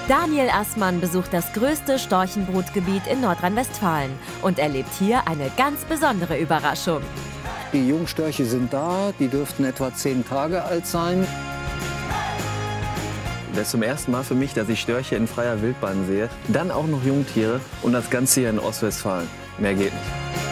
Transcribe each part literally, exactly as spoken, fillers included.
Daniel Assmann besucht das größte Storchenbrutgebiet in Nordrhein-Westfalen und erlebt hier eine ganz besondere Überraschung. Die Jungstörche sind da, die dürften etwa zehn Tage alt sein. Das ist zum ersten Mal für mich, dass ich Störche in freier Wildbahn sehe. Dann auch noch Jungtiere und das Ganze hier in Ostwestfalen. Mehr geht nicht.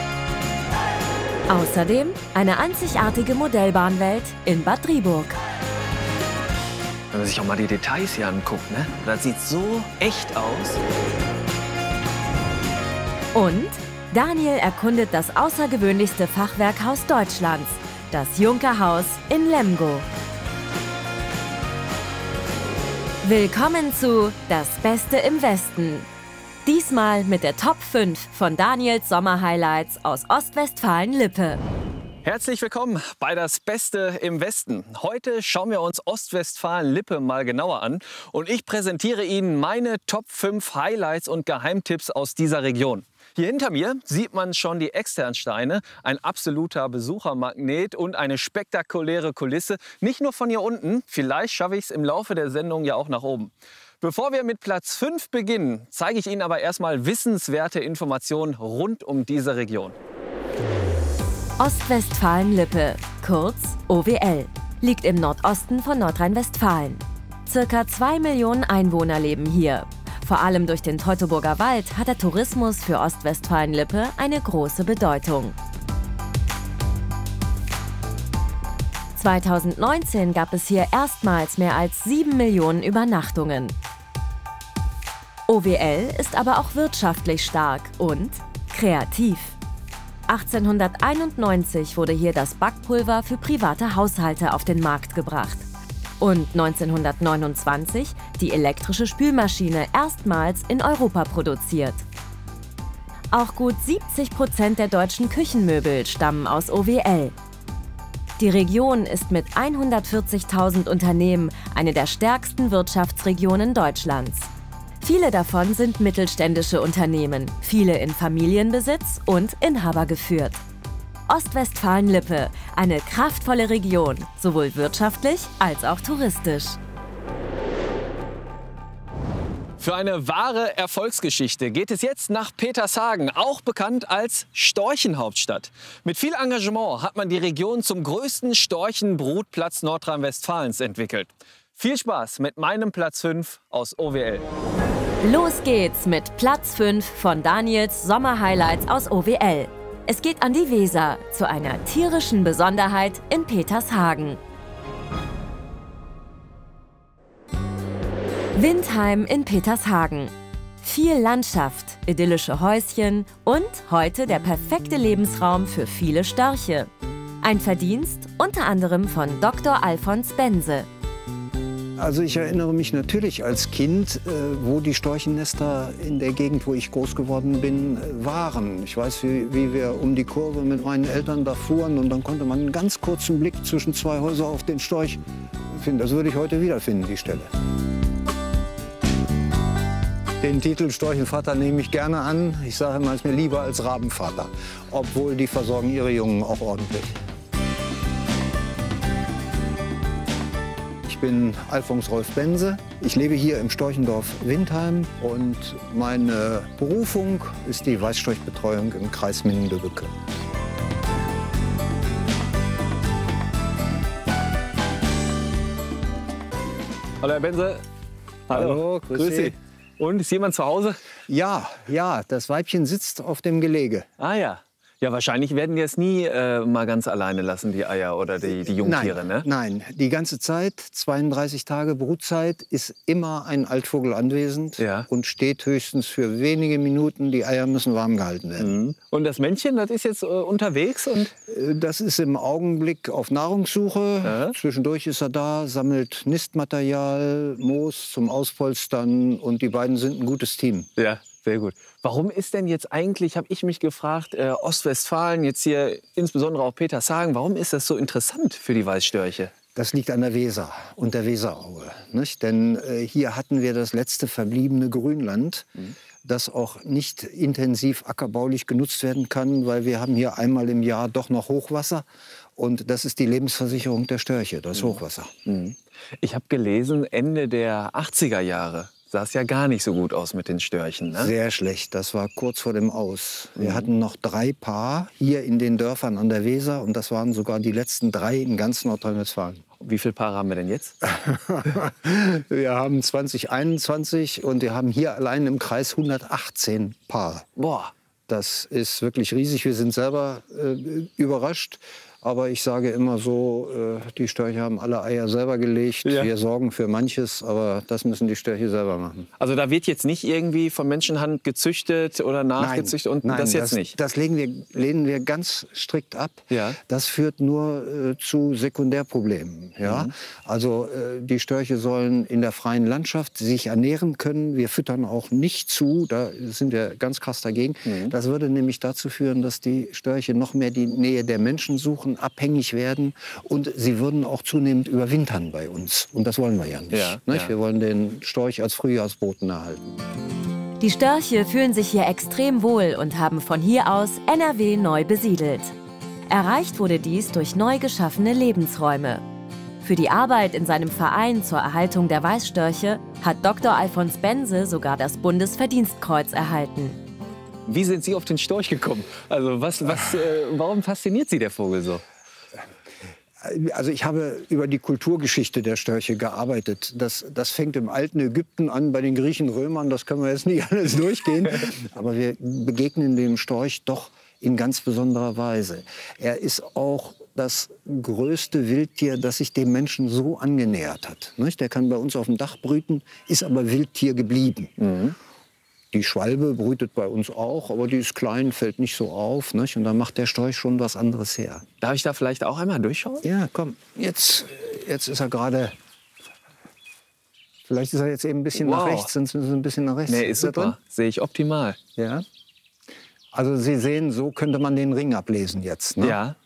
Außerdem eine einzigartige Modellbahnwelt in Bad Driburg. Wenn man sich auch mal die Details hier anguckt, ne? Das sieht so echt aus. Und Daniel erkundet das außergewöhnlichste Fachwerkhaus Deutschlands, das Junkerhaus in Lemgo. Willkommen zu Das Beste im Westen. Diesmal mit der Top fünf von Daniels Sommerhighlights aus Ostwestfalen-Lippe. Herzlich willkommen bei Das Beste im Westen. Heute schauen wir uns Ostwestfalen-Lippe mal genauer an und ich präsentiere Ihnen meine Top fünf Highlights und Geheimtipps aus dieser Region. Hier hinter mir sieht man schon die Externsteine, ein absoluter Besuchermagnet und eine spektakuläre Kulisse. Nicht nur von hier unten, vielleicht schaffe ich es im Laufe der Sendung ja auch nach oben. Bevor wir mit Platz fünf beginnen, zeige ich Ihnen aber erstmal wissenswerte Informationen rund um diese Region. Ostwestfalen-Lippe, kurz O W L, liegt im Nordosten von Nordrhein-Westfalen. Circa zwei Millionen Einwohner leben hier. Vor allem durch den Teutoburger Wald hat der Tourismus für Ostwestfalen-Lippe eine große Bedeutung. zweitausendneunzehn gab es hier erstmals mehr als sieben Millionen Übernachtungen. O W L ist aber auch wirtschaftlich stark und kreativ. achtzehnhunderteinundneunzig wurde hier das Backpulver für private Haushalte auf den Markt gebracht. Und neunzehnhundertneunundzwanzig die elektrische Spülmaschine erstmals in Europa produziert. Auch gut siebzig Prozent der deutschen Küchenmöbel stammen aus O W L. Die Region ist mit hundertvierzigtausend Unternehmen eine der stärksten Wirtschaftsregionen Deutschlands. Viele davon sind mittelständische Unternehmen, viele in Familienbesitz und inhabergeführt. Ostwestfalen-Lippe, eine kraftvolle Region, sowohl wirtschaftlich als auch touristisch. Für eine wahre Erfolgsgeschichte geht es jetzt nach Petershagen, auch bekannt als Storchenhauptstadt. Mit viel Engagement hat man die Region zum größten Storchenbrutplatz Nordrhein-Westfalens entwickelt. Viel Spaß mit meinem Platz fünf aus O W L. Los geht's mit Platz fünf von Daniels Sommerhighlights aus O W L. Es geht an die Weser, zu einer tierischen Besonderheit in Petershagen. Windheim in Petershagen. Viel Landschaft, idyllische Häuschen und heute der perfekte Lebensraum für viele Störche. Ein Verdienst unter anderem von Doktor Alfons Bense. Also ich erinnere mich natürlich als Kind, äh, wo die Storchennester in der Gegend, wo ich groß geworden bin, äh, waren. Ich weiß, wie, wie wir um die Kurve mit meinen Eltern da fuhren und dann konnte man einen ganz kurzen Blick zwischen zwei Häusern auf den Storch finden. Das würde ich heute wiederfinden, die Stelle. Den Titel Storchenvater nehme ich gerne an. Ich sage immer, es ist mir lieber als Rabenvater, obwohl die versorgen ihre Jungen auch ordentlich. Ich bin Alfons Rolf Bense. Ich lebe hier im Storchendorf Windheim und meine Berufung ist die Weißstorchbetreuung im Kreis Minden-Lübbecke. Hallo Herr Bense. Hallo, Hallo grüß, grüß Sie. Und ist jemand zu Hause? Ja, ja, das Weibchen sitzt auf dem Gelege. Ah ja. Ja, wahrscheinlich werden die es nie äh, mal ganz alleine lassen, die Eier oder die, die Jungtiere, nein, ne? Nein, die ganze Zeit, zweiunddreißig Tage Brutzeit, ist immer ein Altvogel anwesend ja. und steht höchstens für wenige Minuten. Die Eier müssen warm gehalten werden. Mhm. Und das Männchen, das ist jetzt äh, unterwegs? Und das ist im Augenblick auf Nahrungssuche. Ja. Zwischendurch ist er da, sammelt Nistmaterial, Moos zum Auspolstern und die beiden sind ein gutes Team. Ja. Sehr gut. Warum ist denn jetzt eigentlich, habe ich mich gefragt, äh, Ostwestfalen, jetzt hier insbesondere auch Petershagen, warum ist das so interessant für die Weißstörche? Das liegt an der Weser und der Weseraue. Nicht? Denn äh, hier hatten wir das letzte verbliebene Grünland, mhm. das auch nicht intensiv ackerbaulich genutzt werden kann, weil wir haben hier einmal im Jahr doch noch Hochwasser. Und das ist die Lebensversicherung der Störche, das mhm. Hochwasser. Mhm. Ich habe gelesen, Ende der achtziger Jahre sah es ja gar nicht so gut aus mit den Störchen, ne? Sehr schlecht. Das war kurz vor dem Aus. Wir Mhm. hatten noch drei Paar hier in den Dörfern an der Weser. Und das waren sogar die letzten drei in ganz Nordrhein-Westfalen. Wie viele Paare haben wir denn jetzt? Wir haben zwanzig einundzwanzig und wir haben hier allein im Kreis hundertachtzehn Paar. Boah. Das ist wirklich riesig. Wir sind selber äh, überrascht. Aber ich sage immer so, äh, die Störche haben alle Eier selber gelegt. Ja. Wir sorgen für manches, aber das müssen die Störche selber machen. Also da wird jetzt nicht irgendwie von Menschenhand gezüchtet oder nachgezüchtet und Nein, das jetzt das, nicht? Das lehnen wir, lehnen wir ganz strikt ab. Ja. Das führt nur äh, zu Sekundärproblemen. Ja? Mhm. Also äh, die Störche sollen in der freien Landschaft sich ernähren können. Wir füttern auch nicht zu, da sind wir ganz krass dagegen. Mhm. Das würde nämlich dazu führen, dass die Störche noch mehr die Nähe der Menschen suchen, abhängig werden und sie würden auch zunehmend überwintern bei uns. Und das wollen wir ja nicht. Ja, nicht? ja. Wir wollen den Storch als Frühjahrsboten erhalten. Die Störche fühlen sich hier extrem wohl und haben von hier aus N R W neu besiedelt. Erreicht wurde dies durch neu geschaffene Lebensräume. Für die Arbeit in seinem Verein zur Erhaltung der Weißstörche hat Doktor Alfons Bense sogar das Bundesverdienstkreuz erhalten. Wie sind Sie auf den Storch gekommen? Also was, was, äh, warum fasziniert Sie der Vogel so? Also ich habe über die Kulturgeschichte der Störche gearbeitet. Das, das fängt im alten Ägypten an, bei den Griechen, Römern, das können wir jetzt nicht alles durchgehen. Aber wir begegnen dem Storch doch in ganz besonderer Weise. Er ist auch das größte Wildtier, das sich dem Menschen so angenähert hat. Nicht? Der kann bei uns auf dem Dach brüten, ist aber Wildtier geblieben. Mhm. Die Schwalbe brütet bei uns auch, aber die ist klein, fällt nicht so auf. Nicht? Und da macht der Storch schon was anderes her. Darf ich da vielleicht auch einmal durchschauen? Ja, komm. Jetzt, jetzt ist er gerade... Vielleicht ist er jetzt eben ein bisschen Wow. nach rechts, sonst müssen wir ein bisschen nach rechts. Nee, ist er drin? super. Sehe ich optimal. Ja. Also Sie sehen, so könnte man den Ring ablesen jetzt. Ne? Ja.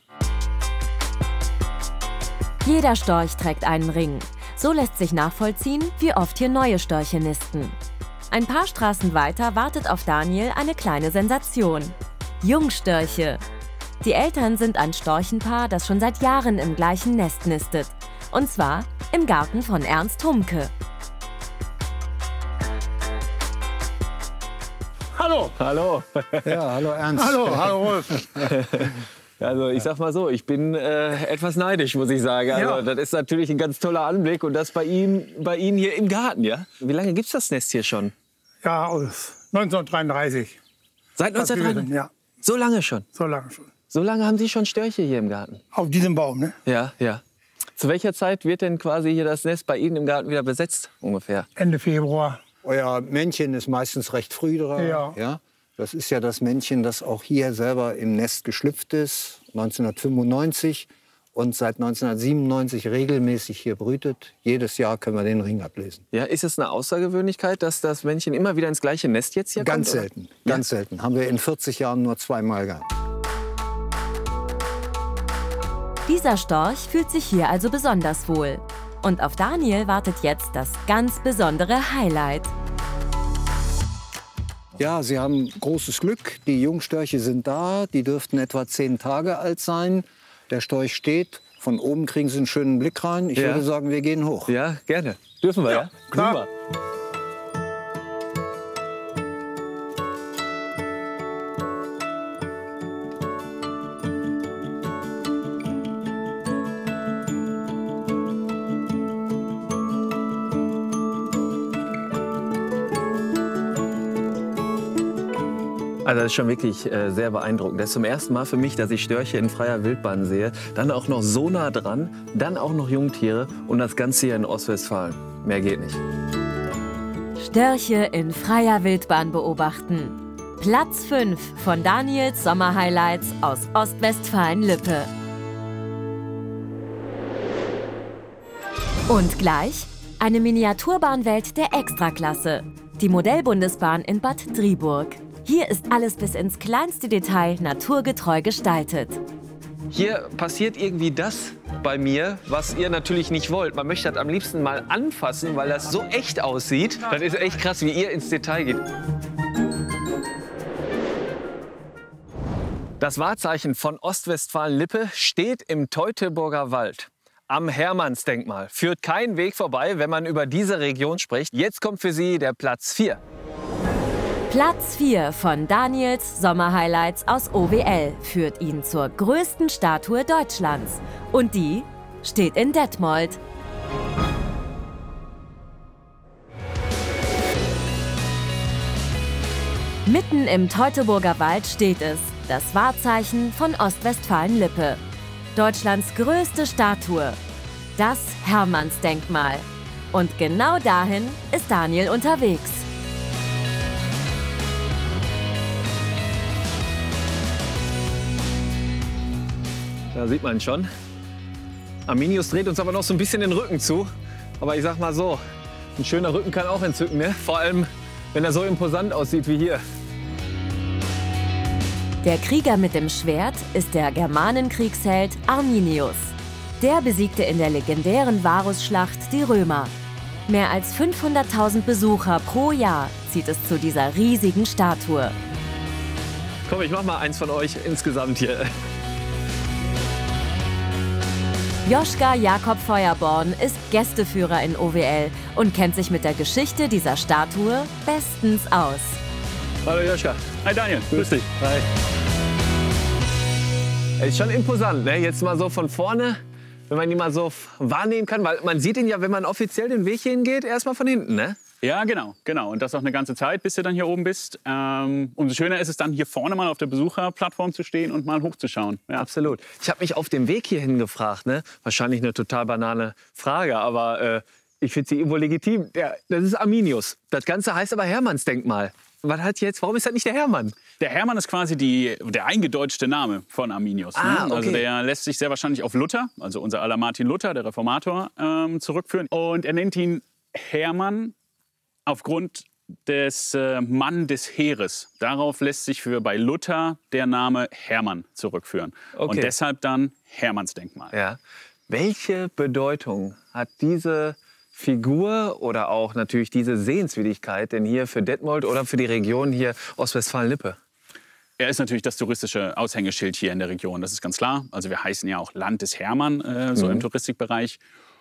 Jeder Storch trägt einen Ring. So lässt sich nachvollziehen, wie oft hier neue Störche nisten. Ein paar Straßen weiter wartet auf Daniel eine kleine Sensation. Jungstörche. Die Eltern sind ein Storchenpaar, das schon seit Jahren im gleichen Nest nistet. Und zwar im Garten von Ernst Humke. Hallo. Hallo. Ja, hallo Ernst. Hallo, hallo Rolf. Also ich sag mal so, ich bin äh, etwas neidisch, muss ich sagen. Also, Ja. das ist natürlich ein ganz toller Anblick und das bei Ihnen, bei Ihnen hier im Garten, ja? Wie lange gibt's das Nest hier schon? Ja, aus neunzehnhundertdreiunddreißig. Seit Das gewesen, neunzehnhundertdreiundneunzig? ja, So lange schon? so lange schon. So lange haben Sie schon Störche hier im Garten? Auf diesem Baum, ne? Ja, ja. Zu welcher Zeit wird denn quasi hier das Nest bei Ihnen im Garten wieder besetzt, ungefähr? Ende Februar. Euer Männchen ist meistens recht früh dran. Ja. Ja? Das ist ja das Männchen, das auch hier selber im Nest geschlüpft ist, neunzehnhundertfünfundneunzig. Und seit neunzehnhundertsiebenundneunzig regelmäßig hier brütet. Jedes Jahr können wir den Ring ablesen. Ja, ist es eine Außergewöhnlichkeit, dass das Männchen immer wieder ins gleiche Nest jetzt hier Ganz kommt? oder? selten, ganz selten. Haben wir in vierzig Jahren nur zweimal gehabt. Dieser Storch fühlt sich hier also besonders wohl. Und auf Daniel wartet jetzt das ganz besondere Highlight. Ja, Sie haben großes Glück. Die Jungstörche sind da. Die dürften etwa zehn Tage alt sein. Der Storch steht. Von oben kriegen Sie einen schönen Blick rein. Ich Ja. würde sagen, wir gehen hoch. Ja, gerne. Dürfen wir, ja? klar. Super. Also das ist schon wirklich äh, sehr beeindruckend. Das ist zum ersten Mal für mich, dass ich Störche in freier Wildbahn sehe. Dann auch noch so nah dran, dann auch noch Jungtiere und das Ganze hier in Ostwestfalen. Mehr geht nicht. Störche in freier Wildbahn beobachten. Platz fünf von Daniels Sommerhighlights aus Ostwestfalen-Lippe. Und gleich eine Miniaturbahnwelt der Extraklasse. Die Modellbundesbahn in Bad Driburg. Hier ist alles bis ins kleinste Detail naturgetreu gestaltet. Hier passiert irgendwie das bei mir, was ihr natürlich nicht wollt. Man möchte das am liebsten mal anfassen, weil das so echt aussieht. Das ist echt krass, wie ihr ins Detail geht. Das Wahrzeichen von Ostwestfalen-Lippe steht im Teutoburger Wald. Am Hermannsdenkmal führt kein Weg vorbei, wenn man über diese Region spricht. Jetzt kommt für Sie der Platz vier. Platz vier von Daniels Sommerhighlights aus O W L führt ihn zur größten Statue Deutschlands. Und die steht in Detmold. Mitten im Teutoburger Wald steht es, das Wahrzeichen von Ostwestfalen-Lippe. Deutschlands größte Statue, das Hermannsdenkmal. Und genau dahin ist Daniel unterwegs. Da sieht man schon. Arminius dreht uns aber noch so ein bisschen den Rücken zu. Aber ich sag mal so, ein schöner Rücken kann auch entzücken, ne? Vor allem, wenn er so imposant aussieht wie hier. Der Krieger mit dem Schwert ist der Germanenkriegsheld Arminius. Der besiegte in der legendären Varusschlacht die Römer. Mehr als fünfhunderttausend Besucher pro Jahr zieht es zu dieser riesigen Statue. Komm, ich mach mal eins von euch insgesamt hier. Joschka Jakob Feuerborn ist Gästeführer in O W L und kennt sich mit der Geschichte dieser Statue bestens aus. Hallo Joschka. Hi Daniel, grüß dich. Hi. Ist schon imposant, ne? Jetzt mal so von vorne, wenn man ihn mal so wahrnehmen kann. Weil man sieht ihn ja, wenn man offiziell den Weg hier hingeht, erstmal von hinten, ne? Ja, genau, genau. Und das auch eine ganze Zeit, bis du dann hier oben bist. Ähm, umso schöner ist es dann, hier vorne mal auf der Besucherplattform zu stehen und mal hochzuschauen. Ja. Absolut. Ich habe mich auf dem Weg hierhin gefragt, ne? Wahrscheinlich eine total banale Frage, aber äh, ich finde sie irgendwo legitim. Ja, das ist Arminius. Das Ganze heißt aber Hermannsdenkmal. Was hat jetzt, warum ist das nicht der Hermann? Der Hermann ist quasi die, der eingedeutschte Name von Arminius. Ah, ne? okay. Also der lässt sich sehr wahrscheinlich auf Luther, also unser aller Martin Luther, der Reformator, ähm, zurückführen. Und er nennt ihn Hermann aufgrund des äh, Mann des Heeres. Darauf lässt sich für bei Luther der Name Hermann zurückführen. Okay. Und deshalb dann Hermannsdenkmal. Ja. Welche Bedeutung hat diese Figur oder auch natürlich diese Sehenswürdigkeit denn hier für Detmold oder für die Region hier Ostwestfalen-Lippe? Er ist natürlich das touristische Aushängeschild hier in der Region, das ist ganz klar. Also wir heißen ja auch Land des Hermann, äh, so Mhm. im Touristikbereich.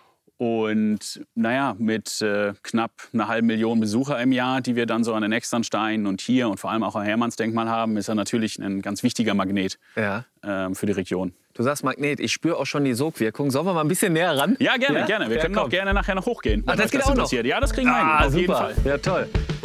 Und naja, mit äh, knapp einer halben Million Besucher im Jahr, die wir dann so an den Externsteinen und hier und vor allem auch am Hermannsdenkmal haben, ist er natürlich ein ganz wichtiger Magnet Ja. ähm, für die Region. Du sagst Magnet, ich spüre auch schon die Sogwirkung. Sollen wir mal ein bisschen näher ran? Ja, gerne, Ja? gerne. Wir Ja, können komm. auch gerne nachher noch hochgehen. Ach, wenn das euch geht auch noch? interessiert. Ja, das kriegen wir Ah, hin, auf super. jeden Fall. Ja, toll.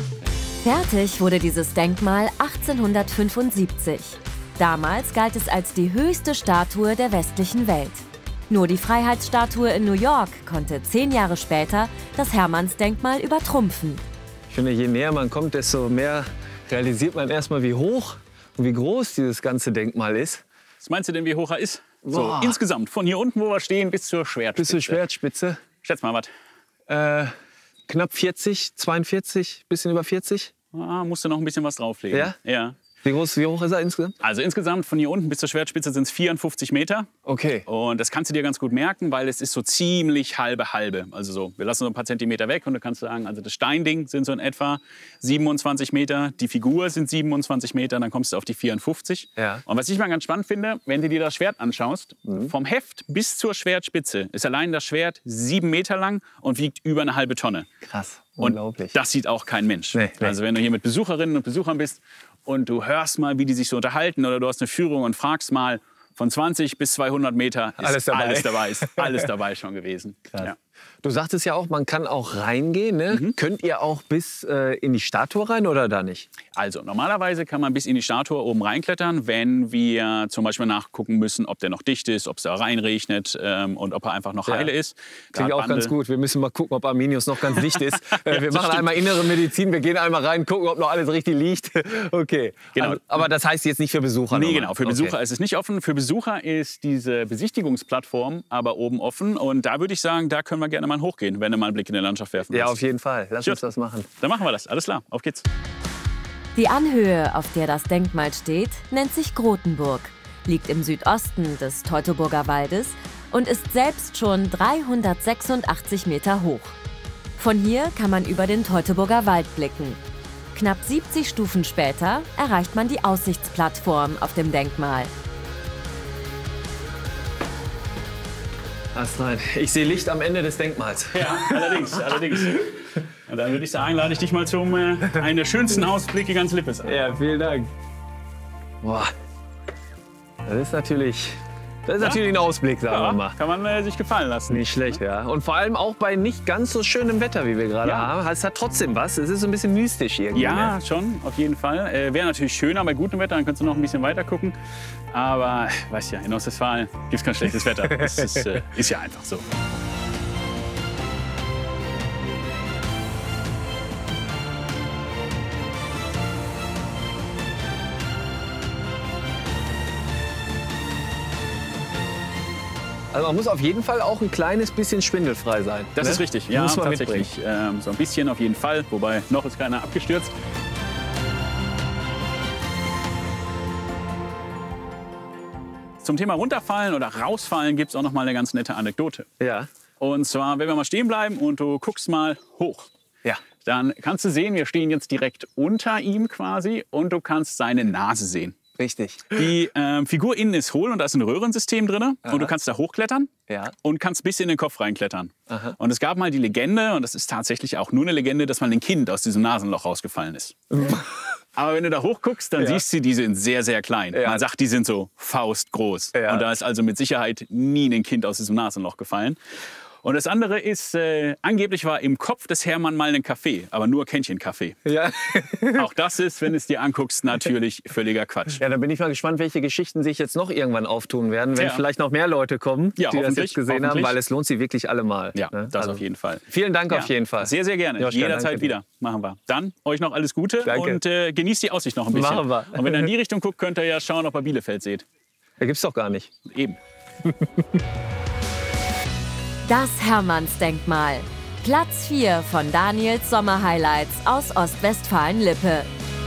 Fertig wurde dieses Denkmal achtzehnhundertfünfundsiebzig. Damals galt es als die höchste Statue der westlichen Welt. Nur die Freiheitsstatue in New York konnte zehn Jahre später das Hermannsdenkmal übertrumpfen. Ich finde, je näher man kommt, desto mehr realisiert man erstmal, wie hoch und wie groß dieses ganze Denkmal ist. Was meinst du denn, wie hoch er ist? So, Boah. insgesamt, von hier unten, wo wir stehen, bis zur Schwertspitze. Bis zur Schwertspitze. Schätz mal, was? Äh, knapp vierzig, zweiundvierzig, bisschen über vierzig. Ah, musst du noch ein bisschen was drauflegen. Ja? Ja. Wie groß, wie hoch ist er insgesamt? Also insgesamt von hier unten bis zur Schwertspitze sind es vierundfünfzig Meter. Okay. Und das kannst du dir ganz gut merken, weil es ist so ziemlich halbe halbe. Also so, wir lassen so ein paar Zentimeter weg und du kannst sagen, also das Steinding sind so in etwa siebenundzwanzig Meter, die Figur sind siebenundzwanzig Meter, dann kommst du auf die vierundfünfzig. Ja. Und was ich mal ganz spannend finde, wenn du dir das Schwert anschaust, Mhm. vom Heft bis zur Schwertspitze ist allein das Schwert sieben Meter lang und wiegt über eine halbe Tonne. Krass. Und Unglaublich. das sieht auch kein Mensch. Nee, nee. Also wenn du hier mit Besucherinnen und Besuchern bist und du hörst mal, wie die sich so unterhalten oder du hast eine Führung und fragst mal, von zwanzig bis zweihundert Meter ist Alles dabei. alles dabei, ist alles dabei schon gewesen. Ja. Du sagtest ja auch, man kann auch reingehen. Ne? Mhm. Könnt ihr auch bis äh, in die Statue rein oder da nicht? Also normalerweise kann man bis in die Statue oben reinklettern, wenn wir zum Beispiel nachgucken müssen, ob der noch dicht ist, ob es da reinregnet ähm, und ob er einfach noch Ja. heile ist. Klingt auch Gradbande- ganz gut. Wir müssen mal gucken, ob Arminius noch ganz dicht ist. Äh, wir das machen stimmt. einmal innere Medizin, wir gehen einmal rein, gucken, ob noch alles richtig liegt. Okay. Genau. Aber, aber das heißt jetzt nicht für Besucher? Nee, nochmal? genau. Für Besucher ist es nicht offen. Für Besucher ist diese Besichtigungsplattform aber oben offen. Und da würde ich sagen, da können wir gerne mal hochgehen, wenn du mal einen Blick in die Landschaft werfen Ja, willst. auf jeden Fall. Lass Gut. uns das machen. Dann machen wir das. Alles klar. Auf geht's. Die Anhöhe, auf der das Denkmal steht, nennt sich Grotenburg, liegt im Südosten des Teutoburger Waldes und ist selbst schon dreihundertsechsundachtzig Meter hoch. Von hier kann man über den Teutoburger Wald blicken. Knapp siebzig Stufen später erreicht man die Aussichtsplattform auf dem Denkmal. astrein. Ich sehe Licht am Ende des Denkmals. Ja, allerdings, allerdings. Und dann würde ich sagen, lade ich dich mal zum äh, einen der schönsten Ausblicke ganz Lippes an. Ja, vielen Dank. Boah, das ist natürlich, das ist Ja? natürlich ein Ausblick, sagen wir Ja, mal. kann man äh, sich gefallen lassen. Nicht schlecht, ja. Und vor allem auch bei nicht ganz so schönem Wetter, wie wir gerade Ja. haben. Es hat trotzdem was. Es ist so ein bisschen mystisch irgendwie. Ja, Ne? schon, auf jeden Fall. Äh, Wäre natürlich schöner bei gutem Wetter, dann könntest du noch ein bisschen weiter gucken. Aber, weißt ja, in Ostwestfalen gibt es kein schlechtes Wetter. Das ist, äh, ist ja einfach so. Also man muss auf jeden Fall auch ein kleines bisschen schwindelfrei sein. Das ne? ist richtig, ja, muss man tatsächlich. Ähm, so ein bisschen auf jeden Fall, wobei noch ist keiner abgestürzt. Zum Thema runterfallen oder rausfallen gibt es auch noch mal eine ganz nette Anekdote. Ja. Und zwar, wenn wir mal stehen bleiben und du guckst mal hoch, Ja. dann kannst du sehen, wir stehen jetzt direkt unter ihm quasi und du kannst seine Nase sehen. Richtig. Die ähm, Figur innen ist hohl und da ist ein Röhrensystem drin und du kannst da hochklettern Ja. und kannst bis in den Kopf reinklettern. Aha. Und es gab mal die Legende, und das ist tatsächlich auch nur eine Legende, dass mal ein Kind aus diesem Nasenloch rausgefallen ist. Aber wenn du da hochguckst, dann Ja. siehst du, die sind sehr, sehr klein. Ja. Man sagt, die sind so faustgroß. Ja. Und da ist also mit Sicherheit nie ein Kind aus diesem Nasenloch gefallen. Und das andere ist, äh, angeblich war im Kopf des Hermann mal ein Kaffee, aber nur Kännchen-Kaffee. Ja. Auch das ist, wenn du es dir anguckst, natürlich völliger Quatsch. Ja, da bin ich mal gespannt, welche Geschichten sich jetzt noch irgendwann auftun werden, wenn Ja. vielleicht noch mehr Leute kommen, Ja, die das hoffentlich, jetzt gesehen haben, hoffentlich. weil es lohnt sich wirklich alle mal. Ja, ne? das Also, auf jeden Fall. Vielen Dank Ja, auf jeden Fall. Sehr, sehr gerne. Joschka, Jederzeit danke dir. wieder. Machen wir. Dann euch noch alles Gute Danke. und äh, genießt die Aussicht noch ein bisschen. Machen wir. Und wenn ihr in die Richtung guckt, könnt ihr ja schauen, ob ihr Bielefeld seht. Da gibt's doch gar nicht. Eben. Das Hermannsdenkmal. Platz vier von Daniels Sommerhighlights aus Ostwestfalen-Lippe.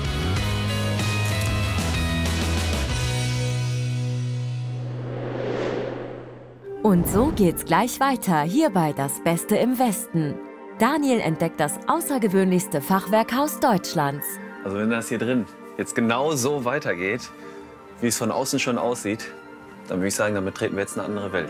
Und so geht's gleich weiter, hier bei Das Beste im Westen. Daniel entdeckt das außergewöhnlichste Fachwerkhaus Deutschlands. Also wenn das hier drin jetzt genau so weitergeht, wie es von außen schon aussieht, dann würde ich sagen, damit treten wir jetzt eine andere Welt.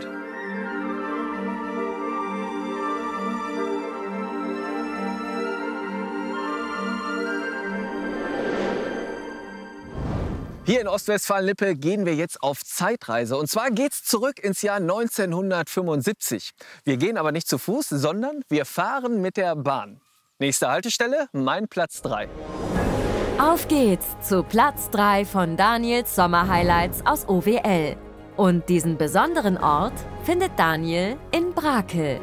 Hier in Ostwestfalen-Lippe gehen wir jetzt auf Zeitreise. Und zwar geht's zurück ins Jahr neunzehnhundertfünfundsiebzig. Wir gehen aber nicht zu Fuß, sondern wir fahren mit der Bahn. Nächste Haltestelle, mein Platz drei. Auf geht's zu Platz drei von Daniels Sommerhighlights aus O W L. Und diesen besonderen Ort findet Daniel in Brakel.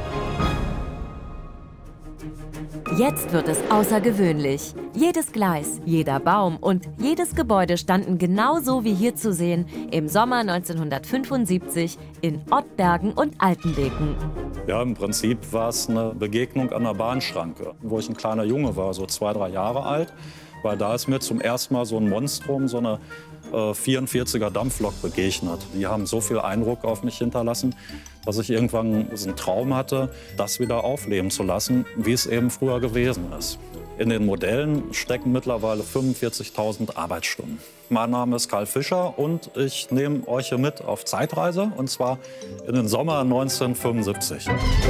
Jetzt wird es außergewöhnlich. Jedes Gleis, jeder Baum und jedes Gebäude standen genauso wie hier zu sehen im Sommer neunzehnhundertfünfundsiebzig in Ottbergen und Altenbeken. Ja, im Prinzip war es eine Begegnung an der Bahnschranke, wo ich ein kleiner Junge war, so zwei, drei Jahre alt. Weil da ist mir zum ersten Mal so ein Monstrum, so eine äh, vierundvierziger Dampflok begegnet. Die haben so viel Eindruck auf mich hinterlassen, dass ich irgendwann so einen Traum hatte, das wieder aufleben zu lassen, wie es eben früher gewesen ist. In den Modellen stecken mittlerweile fünfundvierzigtausend Arbeitsstunden. Mein Name ist Karl Fischer und ich nehme euch hier mit auf Zeitreise, und zwar in den Sommer neunzehnhundertfünfundsiebzig.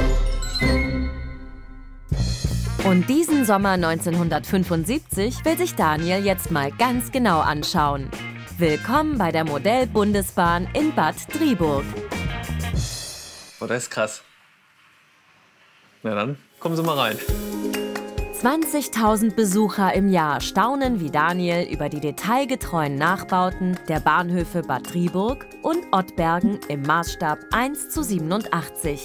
Und diesen Sommer neunzehnhundertfünfundsiebzig will sich Daniel jetzt mal ganz genau anschauen. Willkommen bei der Modell-Bundesbahn in Bad Driburg. Oh, das ist krass. Na dann, kommen Sie mal rein. zwanzigtausend Besucher im Jahr staunen wie Daniel über die detailgetreuen Nachbauten der Bahnhöfe Bad Driburg und Ottbergen im Maßstab eins zu siebenundachtzig.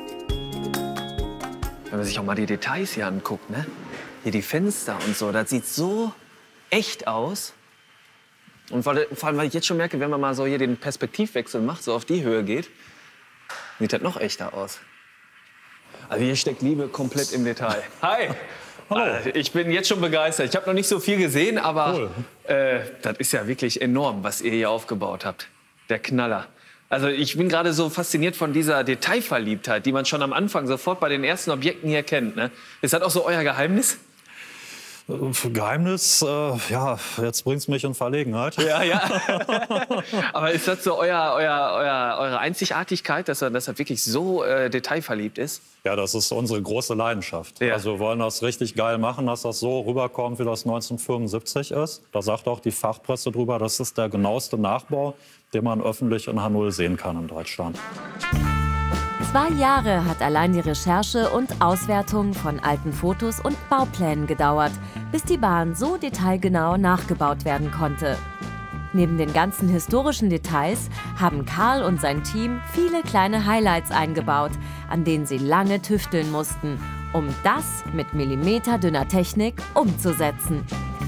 Wenn man sich auch mal die Details hier anguckt, ne? Hier die Fenster und so, das sieht so echt aus. Und vor allem, weil ich jetzt schon merke, wenn man mal so hier den Perspektivwechsel macht, so auf die Höhe geht, sieht das noch echter aus. Also hier steckt Liebe komplett im Detail. Hi! Hallo. Ich bin jetzt schon begeistert. Ich habe noch nicht so viel gesehen, aber Cool. äh, das ist ja wirklich enorm, was ihr hier aufgebaut habt. Der Knaller. Also ich bin gerade so fasziniert von dieser Detailverliebtheit, die man schon am Anfang sofort bei den ersten Objekten hier kennt. Ne? Ist das auch so euer Geheimnis? Geheimnis, äh, ja, jetzt bringt es mich in Verlegenheit. Ja, ja. Aber ist das so euer, euer, euer, eure Einzigartigkeit, dass er, dass er wirklich so äh, detailverliebt ist? Ja, das ist unsere große Leidenschaft. Ja. Also wir wollen das richtig geil machen, dass das so rüberkommt, wie das neunzehnhundertfünfundsiebzig ist. Da sagt auch die Fachpresse drüber, das ist der genaueste Nachbau, den man öffentlich in H null sehen kann in Deutschland. Zwei Jahre hat allein die Recherche und Auswertung von alten Fotos und Bauplänen gedauert, bis die Bahn so detailgenau nachgebaut werden konnte. Neben den ganzen historischen Details haben Karl und sein Team viele kleine Highlights eingebaut, an denen sie lange tüfteln mussten, um das mit millimeterdünner Technik umzusetzen.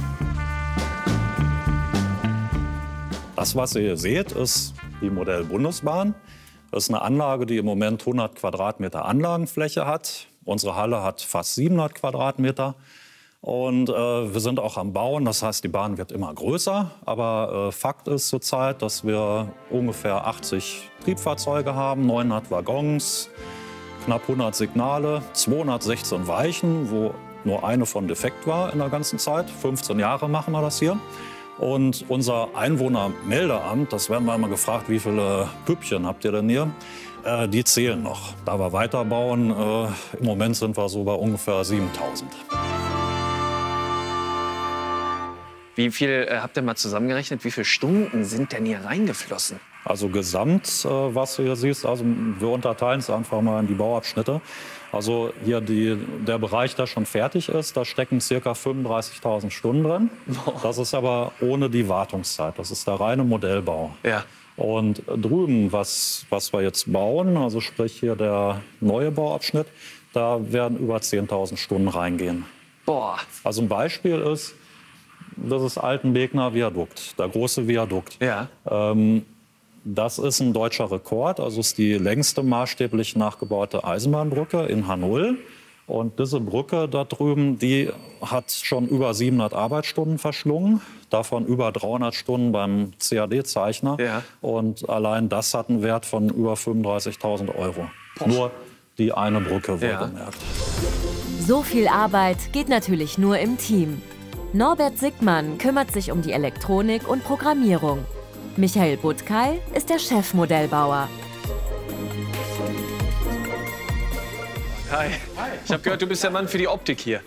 Das, was ihr hier seht, ist die Modell Bundesbahn. Das ist eine Anlage, die im Moment hundert Quadratmeter Anlagenfläche hat. Unsere Halle hat fast siebenhundert Quadratmeter. Und äh, wir sind auch am Bauen, das heißt, die Bahn wird immer größer. Aber äh, Fakt ist zurzeit, dass wir ungefähr achtzig Triebfahrzeuge haben, neunhundert Waggons, knapp hundert Signale, zweihundertsechzehn Weichen, wo nur eine von defekt war in der ganzen Zeit. fünfzehn Jahre machen wir das hier. Und unser Einwohnermeldeamt, das werden wir immer gefragt, wie viele Püppchen habt ihr denn hier? Äh, die zählen noch. Da wir weiterbauen, äh, im Moment sind wir so bei ungefähr siebentausend. Wie viel äh, habt ihr mal zusammengerechnet? Wie viele Stunden sind denn hier reingeflossen? Also gesamt, äh, was du hier siehst, also wir unterteilen es einfach mal in die Bauabschnitte. Also hier die, der Bereich, der schon fertig ist, da stecken ca. fünfunddreißigtausend Stunden drin. Das ist aber ohne die Wartungszeit. Das ist der reine Modellbau. Ja. Und drüben, was, was wir jetzt bauen, also sprich hier der neue Bauabschnitt, da werden über zehntausend Stunden reingehen. Boah. Also ein Beispiel ist, das ist Altenbegner Viadukt, der große Viadukt. Ja. Ähm, Das ist ein deutscher Rekord, also ist die längste maßstäblich nachgebaute Eisenbahnbrücke in H null. Und diese Brücke da drüben, die hat schon über siebenhundert Arbeitsstunden verschlungen, davon über dreihundert Stunden beim C A D-Zeichner. Ja. Und allein das hat einen Wert von über fünfunddreißigtausend Euro. Nur die eine Brücke, wohlgemerkt. So viel Arbeit geht natürlich nur im Team. Norbert Sickmann kümmert sich um die Elektronik und Programmierung. Michael Buttkay ist der Chefmodellbauer. Hi. Ich habe gehört, du bist der Mann für die Optik hier.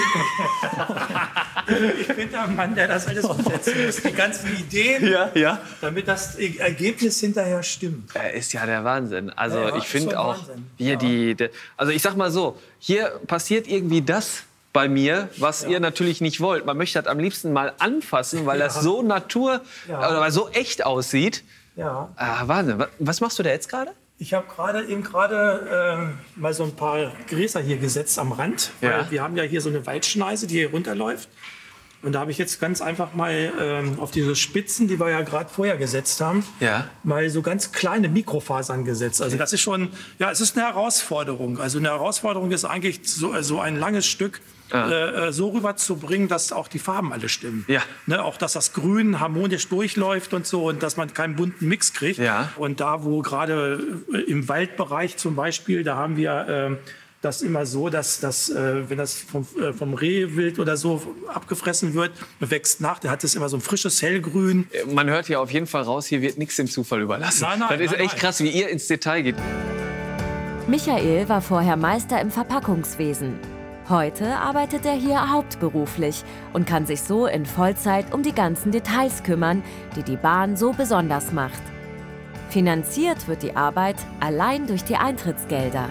Ich bin der Mann, der das alles umsetzen muss. Die ganzen Ideen, Ja, ja. damit das Ergebnis hinterher stimmt. Äh, ist ja der Wahnsinn. Also Ja, ja, ich ist finde schon auch Wahnsinn. hier Ja. die, die. Also ich sag mal so, hier passiert irgendwie das bei mir, was ihr natürlich nicht wollt. Man möchte das am liebsten mal anfassen, weil das so natur, Ja. oder so echt aussieht. Ja. Ah, Wahnsinn. Was, was machst du da jetzt gerade? Ich habe gerade eben gerade ähm, mal so ein paar Gräser hier gesetzt am Rand. Weil Ja. wir haben ja hier so eine Waldschneise, die hier runterläuft. Und da habe ich jetzt ganz einfach mal ähm, auf diese Spitzen, die wir ja gerade vorher gesetzt haben, Ja. mal so ganz kleine Mikrofasern gesetzt. Also das ist schon, ja, es ist eine Herausforderung. Also eine Herausforderung ist eigentlich so, so ein langes Stück Ah. äh, so rüberzubringen, dass auch die Farben alle stimmen. Ja. Ne, auch, dass das Grün harmonisch durchläuft und so und dass man keinen bunten Mix kriegt. Ja. Und da, wo gerade äh, im Waldbereich zum Beispiel, da haben wir äh, das immer so, dass, dass äh, wenn das vom, äh, vom Rehwild oder so abgefressen wird, wächst nach, der hat das immer so ein frisches Hellgrün. Man hört hier auf jeden Fall raus, hier wird nichts dem Zufall überlassen. Nein, nein, das ist nein, echt nein. krass, wie ihr ins Detail geht. Michael war vorher Meister im Verpackungswesen. Heute arbeitet er hier hauptberuflich und kann sich so in Vollzeit um die ganzen Details kümmern, die die Bahn so besonders macht. Finanziert wird die Arbeit allein durch die Eintrittsgelder.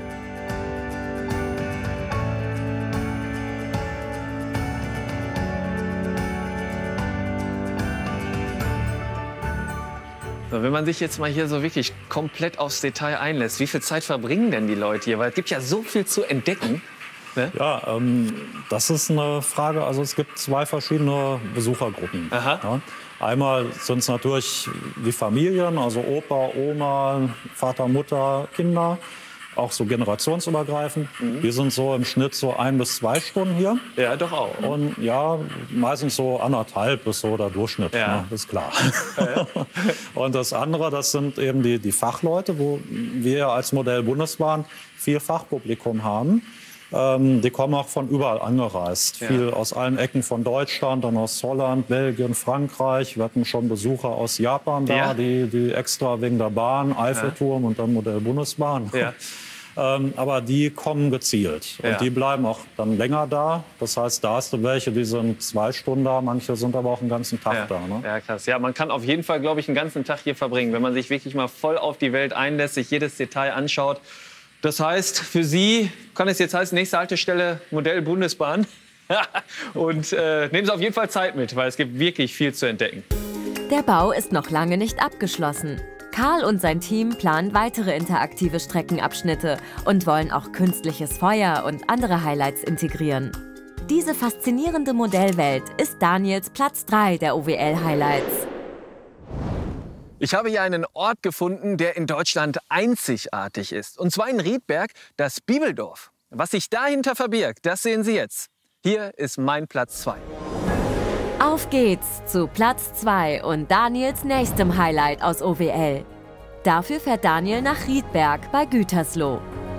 So, wenn man sich jetzt mal hier so wirklich komplett aufs Detail einlässt, wie viel Zeit verbringen denn die Leute hier? Weil es gibt ja so viel zu entdecken. Ne? Ja, ähm, das ist eine Frage. Also es gibt zwei verschiedene Besuchergruppen. Aha. Ja. Einmal sind es natürlich die Familien, also Opa, Oma, Vater, Mutter, Kinder, auch so generationsübergreifend. Mhm. Die sind so im Schnitt so ein bis zwei Stunden hier. Ja, doch auch. Und ja, meistens so anderthalb ist so der Durchschnitt, Ja. ne, ist klar. Und das andere, das sind eben die, die Fachleute, wo wir als Modell Bundesbahn viel Fachpublikum haben. Ähm, die kommen auch von überall angereist. Ja. Viel aus allen Ecken von Deutschland, dann aus Holland, Belgien, Frankreich. Wir hatten schon Besucher aus Japan da, Ja. die, die extra wegen der Bahn, Eiffelturm und dann Modell Bundesbahn. Ja. ähm, aber die kommen gezielt. Ja. Und die bleiben auch dann länger da. Das heißt, da hast du welche, die sind zwei Stunden da, manche sind aber auch einen ganzen Tag Ja. da. Ne? Ja, krass. Ja, man kann auf jeden Fall, glaube ich, einen ganzen Tag hier verbringen, wenn man sich wirklich mal voll auf die Welt einlässt, sich jedes Detail anschaut. Das heißt, für Sie kann es jetzt heißen, nächste Haltestelle Modell Bundesbahn. Und äh, nehmen Sie auf jeden Fall Zeit mit, weil es gibt wirklich viel zu entdecken. Der Bau ist noch lange nicht abgeschlossen. Karl und sein Team planen weitere interaktive Streckenabschnitte und wollen auch künstliches Feuer und andere Highlights integrieren. Diese faszinierende Modellwelt ist Daniels Platz drei der O W L-Highlights. Ich habe hier einen Ort gefunden, der in Deutschland einzigartig ist. Und zwar in Riedberg, das Bibeldorf. Was sich dahinter verbirgt, das sehen Sie jetzt. Hier ist mein Platz zwei. Auf geht's zu Platz zwei und Daniels nächstem Highlight aus O W L. Dafür fährt Daniel nach Riedberg bei Gütersloh.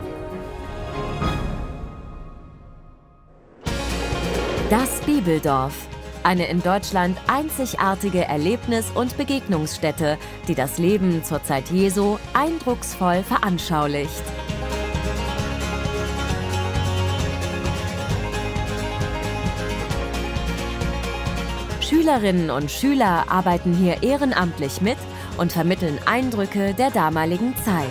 Das Bibeldorf. Eine in Deutschland einzigartige Erlebnis- und Begegnungsstätte, die das Leben zur Zeit Jesu eindrucksvoll veranschaulicht. Schülerinnen und Schüler arbeiten hier ehrenamtlich mit und vermitteln Eindrücke der damaligen Zeit.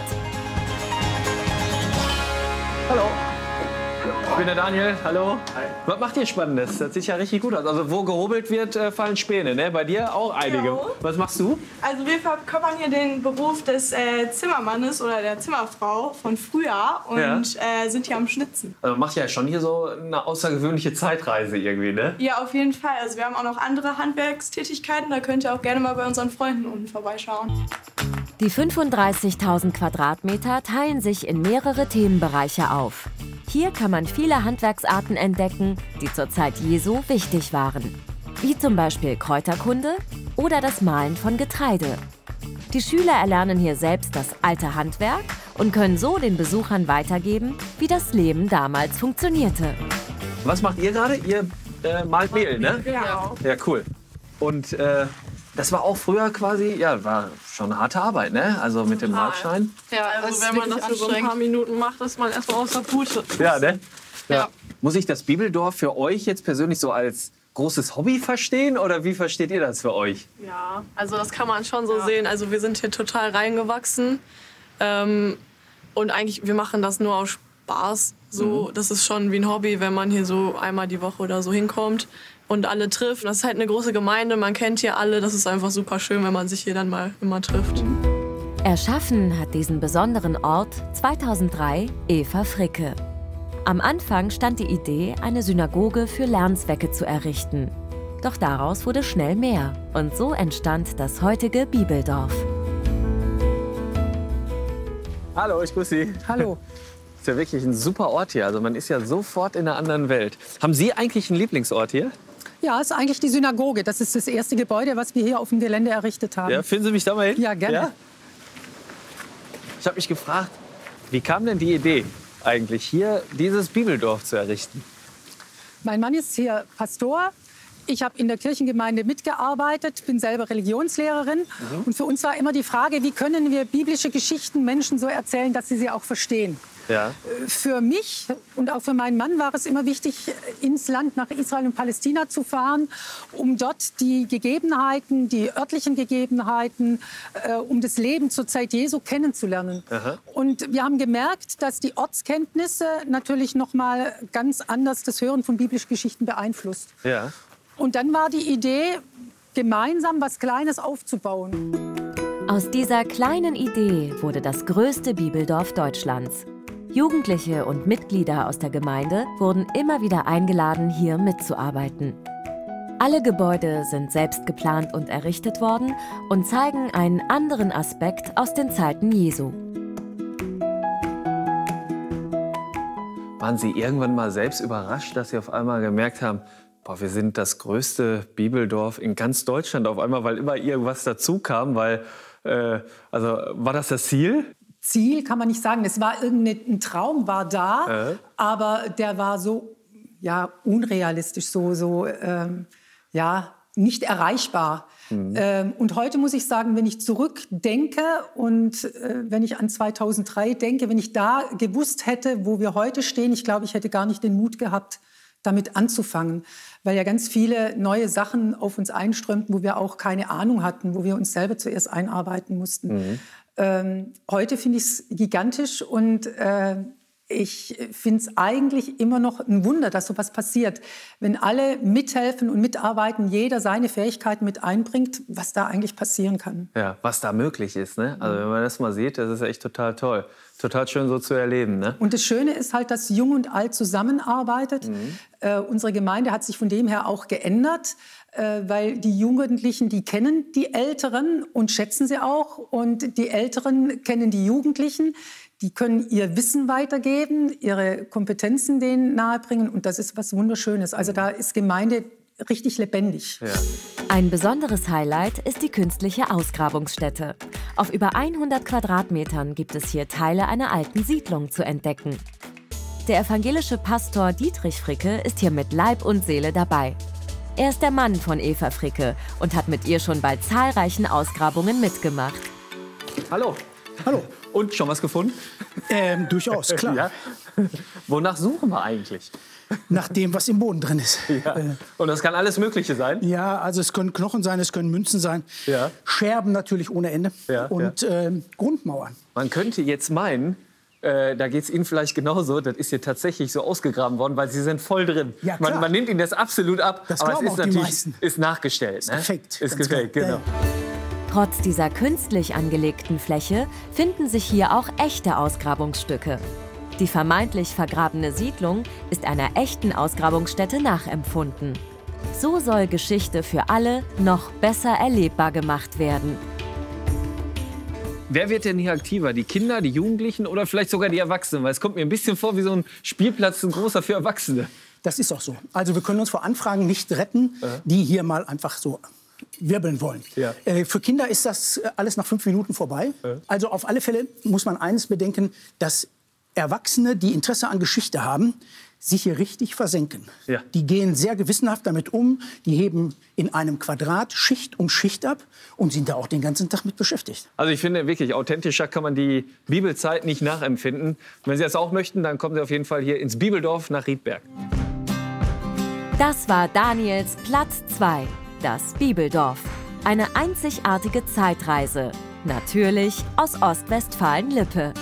Hallo. Ich bin der Daniel. Hallo. Hi. Was macht ihr Spannendes? Das sieht ja richtig gut aus. Also wo gehobelt wird, äh, fallen Späne. Ne? Bei dir auch einige. Ja. Was machst du? Also wir verkörpern hier den Beruf des äh, Zimmermannes oder der Zimmerfrau von früher und Ja. äh, sind hier am Schnitzen. Also macht ja schon hier so eine außergewöhnliche Zeitreise irgendwie, ne? Ja, auf jeden Fall. Also wir haben auch noch andere Handwerkstätigkeiten. Da könnt ihr auch gerne mal bei unseren Freunden unten vorbeischauen. Die fünfunddreißigtausend Quadratmeter teilen sich in mehrere Themenbereiche auf. Hier kann man viele Handwerksarten entdecken, die zur Zeit Jesu wichtig waren. Wie zum Beispiel Kräuterkunde oder das Mahlen von Getreide. Die Schüler erlernen hier selbst das alte Handwerk und können so den Besuchern weitergeben, wie das Leben damals funktionierte. Was macht ihr gerade? Ihr äh, malt Mehl, ne? Genau. Ja, cool. Und äh, das war auch früher quasi, ja, war schon eine harte Arbeit, ne? Also mit dem Malschein. Ja, also wenn man das für so ein paar Minuten macht, ist man erstmal aus der Puste. Ja, ne? Ja. Ja. Muss ich das Bibeldorf für euch jetzt persönlich so als großes Hobby verstehen oder wie versteht ihr das für euch? Ja, also das kann man schon so sehen. Also wir sind hier total reingewachsen. Ähm, und eigentlich, wir machen das nur aus Spaß. So, das ist schon wie ein Hobby, wenn man hier so einmal die Woche oder so hinkommt und alle trifft. Das ist halt eine große Gemeinde, man kennt hier alle. Das ist einfach super schön, wenn man sich hier dann mal immer trifft. Erschaffen hat diesen besonderen Ort zweitausenddrei Eva Fricke. Am Anfang stand die Idee, eine Synagoge für Lernzwecke zu errichten. Doch daraus wurde schnell mehr und so entstand das heutige Bibeldorf. Hallo, ich grüße Sie. Hallo. Ist ja wirklich ein super Ort hier. Also man ist ja sofort in einer anderen Welt. Haben Sie eigentlich einen Lieblingsort hier? Ja, ist eigentlich die Synagoge. Das ist das erste Gebäude, was wir hier auf dem Gelände errichtet haben. Ja, finden Sie mich da mal hin? Ja, gerne. Ich habe mich gefragt, wie kam denn die Idee, eigentlich hier dieses Bibeldorf zu errichten? Mein Mann ist hier Pastor. Ich habe in der Kirchengemeinde mitgearbeitet, bin selber Religionslehrerin. Mhm. Und für uns war immer die Frage, wie können wir biblische Geschichten Menschen so erzählen, dass sie sie auch verstehen. Ja. Für mich und auch für meinen Mann war es immer wichtig, ins Land nach Israel und Palästina zu fahren, um dort die Gegebenheiten, die örtlichen Gegebenheiten, äh, um das Leben zur Zeit Jesu kennenzulernen. Aha. Und wir haben gemerkt, dass die Ortskenntnisse natürlich noch mal ganz anders das Hören von biblischen Geschichten beeinflusst. Ja. Und dann war die Idee, gemeinsam was Kleines aufzubauen. Aus dieser kleinen Idee wurde das größte Bibeldorf Deutschlands. Jugendliche und Mitglieder aus der Gemeinde wurden immer wieder eingeladen, hier mitzuarbeiten. Alle Gebäude sind selbst geplant und errichtet worden und zeigen einen anderen Aspekt aus den Zeiten Jesu. Waren Sie irgendwann mal selbst überrascht, dass Sie auf einmal gemerkt haben, boah, wir sind das größte Bibeldorf in ganz Deutschland auf einmal, weil immer irgendwas dazu kam? Weil, äh, also war das das Ziel? Ziel kann man nicht sagen. Es war irgendein Traum, war da, äh. aber der war so ja, unrealistisch, so, so ähm, ja, nicht erreichbar. Mhm. Ähm, und heute muss ich sagen, wenn ich zurückdenke und äh, wenn ich an zweitausenddrei denke, wenn ich da gewusst hätte, wo wir heute stehen, ich glaube, ich hätte gar nicht den Mut gehabt, damit anzufangen, weil ja ganz viele neue Sachen auf uns einströmten, wo wir auch keine Ahnung hatten, wo wir uns selber zuerst einarbeiten mussten. Mhm. Ähm, heute finde ich es gigantisch und äh, ich finde es eigentlich immer noch ein Wunder, dass sowas passiert. Wenn alle mithelfen und mitarbeiten, jeder seine Fähigkeiten mit einbringt, was da eigentlich passieren kann. Ja, was da möglich ist, ne? Also wenn man das mal sieht, das ist echt total toll. Total schön so zu erleben, ne? Und das Schöne ist halt, dass Jung und Alt zusammenarbeitet. Mhm. Äh, unsere Gemeinde hat sich von dem her auch geändert, äh, weil die Jugendlichen, die kennen die Älteren und schätzen sie auch. Und die Älteren kennen die Jugendlichen. Die können ihr Wissen weitergeben, ihre Kompetenzen denen nahebringen. Und das ist was Wunderschönes. Also da ist Gemeinde richtig lebendig. Ja. Ein besonderes Highlight ist die künstliche Ausgrabungsstätte. Auf über hundert Quadratmetern gibt es hier Teile einer alten Siedlung zu entdecken. Der evangelische Pastor Dietrich Fricke ist hier mit Leib und Seele dabei. Er ist der Mann von Eva Fricke und hat mit ihr schon bei zahlreichen Ausgrabungen mitgemacht. Hallo. Hallo. Und schon was gefunden? Ähm, durchaus, klar. Ja. Wonach suchen wir eigentlich? Nach dem, was im Boden drin ist. Ja. Äh, Und das kann alles Mögliche sein? Ja, also es können Knochen sein, es können Münzen sein. Ja. Scherben natürlich ohne Ende. Ja, und ja. Äh, Grundmauern. Man könnte jetzt meinen, äh, da geht es Ihnen vielleicht genauso, das ist hier tatsächlich so ausgegraben worden, weil Sie sind voll drin. Ja, man, man nimmt Ihnen das absolut ab, das aber es ist auch die natürlich meisten. Ist nachgestellt. Ist ne? gefaked. Ist gefaked, genau. Ja. Trotz dieser künstlich angelegten Fläche finden sich hier auch echte Ausgrabungsstücke. Die vermeintlich vergrabene Siedlung ist einer echten Ausgrabungsstätte nachempfunden. So soll Geschichte für alle noch besser erlebbar gemacht werden. Wer wird denn hier aktiver? Die Kinder, die Jugendlichen oder vielleicht sogar die Erwachsenen? Weil es kommt mir ein bisschen vor wie so ein Spielplatz, ein großer für Erwachsene. Das ist auch so. Also wir können uns vor Anfragen nicht retten, Ja. die hier mal einfach so wirbeln wollen. Ja. Äh, für Kinder ist das alles nach fünf Minuten vorbei. Ja. Also auf alle Fälle muss man eines bedenken, dass Erwachsene, die Interesse an Geschichte haben, sich hier richtig versenken. Ja. Die gehen sehr gewissenhaft damit um, die heben in einem Quadrat Schicht um Schicht ab und sind da auch den ganzen Tag mit beschäftigt. Also ich finde wirklich, authentischer kann man die Bibelzeit nicht nachempfinden. Wenn Sie das auch möchten, dann kommen Sie auf jeden Fall hier ins Bibeldorf nach Riedberg. Das war Daniels Platz zwei, das Bibeldorf. Eine einzigartige Zeitreise. Natürlich aus Ostwestfalen-Lippe.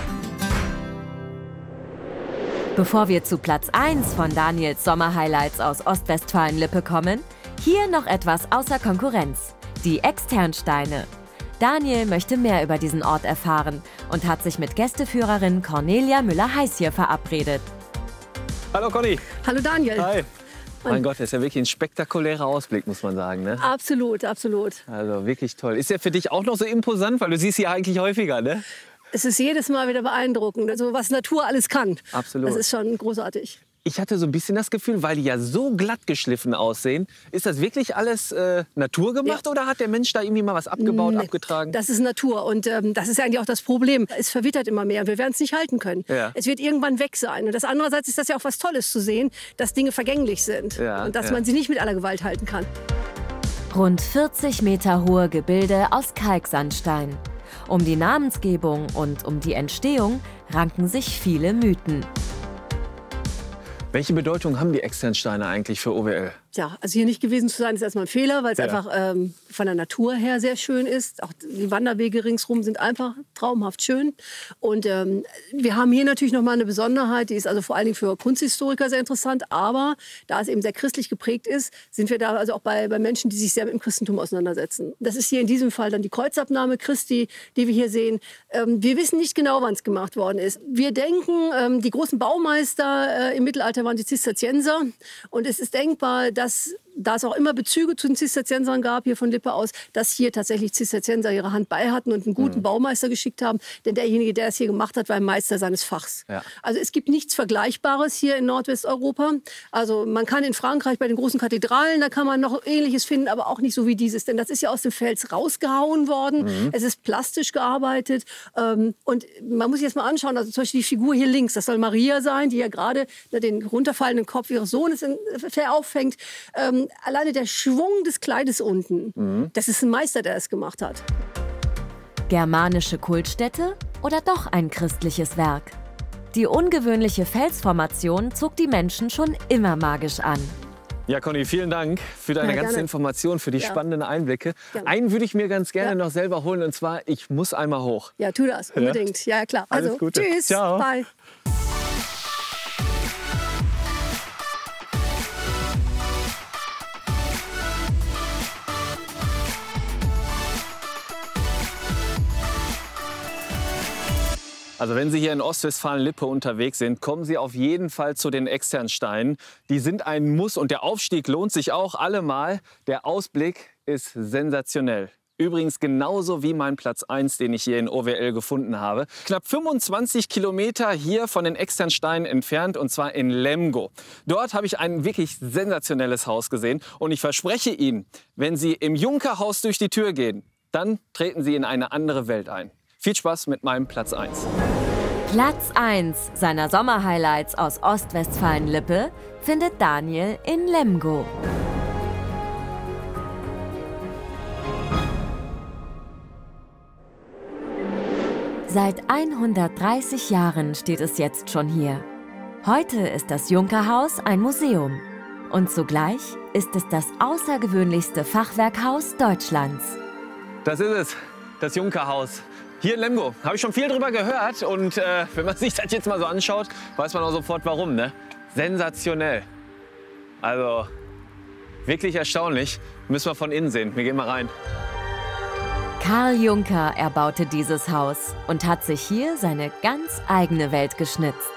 Bevor wir zu Platz eins von Daniels Sommerhighlights aus Ostwestfalen-Lippe kommen, hier noch etwas außer Konkurrenz. Die Externsteine. Daniel möchte mehr über diesen Ort erfahren und hat sich mit Gästeführerin Cornelia Müller-Heiß hier verabredet. Hallo Conny. Hallo Daniel. Hi. Mein Gott, das ist ja wirklich ein spektakulärer Ausblick, muss man sagen. Ne? Absolut, absolut. Also wirklich toll. Ist ja für dich auch noch so imposant, weil du siehst sie eigentlich häufiger, ne? Es ist jedes Mal wieder beeindruckend, also was Natur alles kann. Absolut. Das ist schon großartig. Ich hatte so ein bisschen das Gefühl, weil die ja so glatt geschliffen aussehen, ist das wirklich alles äh, naturgemacht ja. oder hat der Mensch da irgendwie mal was abgebaut, nee, abgetragen? Das ist Natur und ähm, das ist eigentlich auch das Problem. Es verwittert immer mehr und wir werden es nicht halten können. Ja. Es wird irgendwann weg sein und das andererseits ist das ja auch was Tolles zu sehen, dass Dinge vergänglich sind ja, und dass ja. man sie nicht mit aller Gewalt halten kann. Rund vierzig Meter hohe Gebilde aus Kalksandstein. Um die Namensgebung und um die Entstehung ranken sich viele Mythen. Welche Bedeutung haben die Externsteine eigentlich für O W L? Ja, also hier nicht gewesen zu sein, ist erstmal ein Fehler, weil es Ja. einfach ähm, von der Natur her sehr schön ist. Auch die Wanderwege ringsherum sind einfach traumhaft schön. Und ähm, wir haben hier natürlich noch mal eine Besonderheit, die ist also vor allen Dingen für Kunsthistoriker sehr interessant. Aber da es eben sehr christlich geprägt ist, sind wir da also auch bei, bei Menschen, die sich sehr mit dem Christentum auseinandersetzen. Das ist hier in diesem Fall dann die Kreuzabnahme Christi, die wir hier sehen. Ähm, wir wissen nicht genau, wann es gemacht worden ist. Wir denken, ähm, die großen Baumeister äh, im Mittelalter waren die Zisterzienser. Und es ist denkbar, dass da es auch immer Bezüge zu den Zisterziensern gab, hier von Lippe aus, dass hier tatsächlich Zisterzienser ihre Hand bei hatten und einen guten mhm. Baumeister geschickt haben. Denn derjenige, der es hier gemacht hat, war ein Meister seines Fachs. Ja. Also es gibt nichts Vergleichbares hier in Nordwesteuropa. Also man kann in Frankreich bei den großen Kathedralen, da kann man noch Ähnliches finden, aber auch nicht so wie dieses. Denn das ist ja aus dem Fels rausgehauen worden. Mhm. Es ist plastisch gearbeitet. Ähm, und man muss sich jetzt mal anschauen, also zum Beispiel die Figur hier links, das soll Maria sein, die ja gerade den runterfallenden Kopf ihres Sohnes in, auffängt. Ähm, alleine der Schwung des Kleides unten, mhm. das ist ein Meister, der es gemacht hat. Germanische Kultstätte oder doch ein christliches Werk? Die ungewöhnliche Felsformation zog die Menschen schon immer magisch an. Ja, Conny, vielen Dank für deine ja, ganzen Informationen, für die ja. spannenden Einblicke. Gerne. Einen würde ich mir ganz gerne ja. noch selber holen, und zwar, ich muss einmal hoch. Ja, tu das, unbedingt. Ja, ja klar. Also, alles Gute. Tschüss, ciao. Bye. Also wenn Sie hier in Ostwestfalen-Lippe unterwegs sind, kommen Sie auf jeden Fall zu den Externsteinen. Die sind ein Muss und der Aufstieg lohnt sich auch allemal. Der Ausblick ist sensationell. Übrigens genauso wie mein Platz eins, den ich hier in O W L gefunden habe. Knapp fünfundzwanzig Kilometer hier von den Externsteinen entfernt, und zwar in Lemgo. Dort habe ich ein wirklich sensationelles Haus gesehen und ich verspreche Ihnen, wenn Sie im Junkerhaus durch die Tür gehen, dann treten Sie in eine andere Welt ein. Viel Spaß mit meinem Platz eins. Platz eins seiner Sommerhighlights aus Ostwestfalen-Lippe findet Daniel in Lemgo. Seit hundertdreißig Jahren steht es jetzt schon hier. Heute ist das Junkerhaus ein Museum. Und zugleich ist es das außergewöhnlichste Fachwerkhaus Deutschlands. Das ist es, das Junkerhaus. Hier in Lemgo habe ich schon viel drüber gehört, und äh, wenn man sich das jetzt mal so anschaut, weiß man auch sofort warum, ne? Sensationell. Also wirklich erstaunlich. Müssen wir von innen sehen. Wir gehen mal rein. Karl Junker erbaute dieses Haus und hat sich hier seine ganz eigene Welt geschnitzt.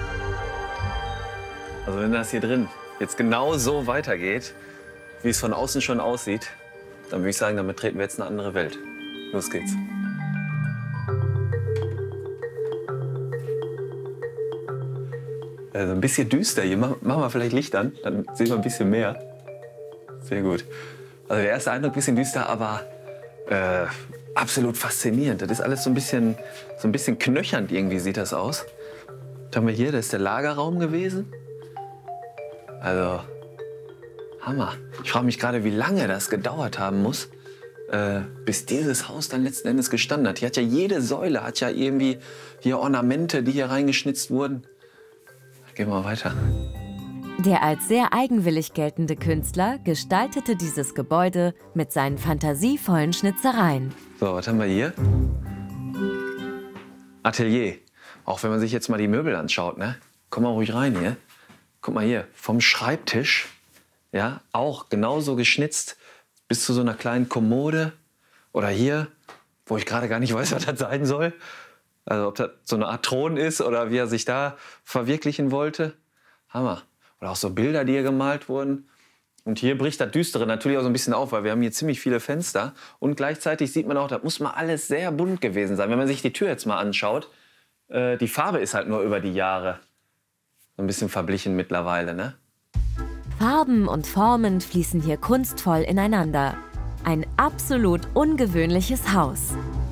Also wenn das hier drin jetzt genau so weitergeht, wie es von außen schon aussieht, dann würde ich sagen, damit treten wir jetzt eine andere Welt. Los geht's. Also ein bisschen düster hier. Machen wir vielleicht Licht an, dann sehen wir ein bisschen mehr. Sehr gut. Also der erste Eindruck ein bisschen düster, aber äh, absolut faszinierend. Das ist alles so ein bisschen, so ein bisschen knöchernd irgendwie sieht das aus. Was haben wir hier? Das ist der Lagerraum gewesen. Also Hammer. Ich frage mich gerade, wie lange das gedauert haben muss, äh, bis dieses Haus dann letzten Endes gestanden hat. Hier hat ja jede Säule hat ja irgendwie hier Ornamente, die hier reingeschnitzt wurden. Gehen wir mal weiter. Der als sehr eigenwillig geltende Künstler gestaltete dieses Gebäude mit seinen fantasievollen Schnitzereien. So, was haben wir hier? Atelier. Auch wenn man sich jetzt mal die Möbel anschaut, ne? Komm mal ruhig rein hier. Guck mal hier, vom Schreibtisch, ja, auch genauso geschnitzt bis zu so einer kleinen Kommode. Oder hier, wo ich gerade gar nicht weiß, was das sein soll. Also ob das so eine Art Thron ist oder wie er sich da verwirklichen wollte. Hammer. Oder auch so Bilder, die hier gemalt wurden. Und hier bricht das Düstere natürlich auch so ein bisschen auf, weil wir haben hier ziemlich viele Fenster. Und gleichzeitig sieht man auch, das muss mal alles sehr bunt gewesen sein. Wenn man sich die Tür jetzt mal anschaut, äh, die Farbe ist halt nur über die Jahre so ein bisschen verblichen mittlerweile, ne? Farben und Formen fließen hier kunstvoll ineinander. Ein absolut ungewöhnliches Haus.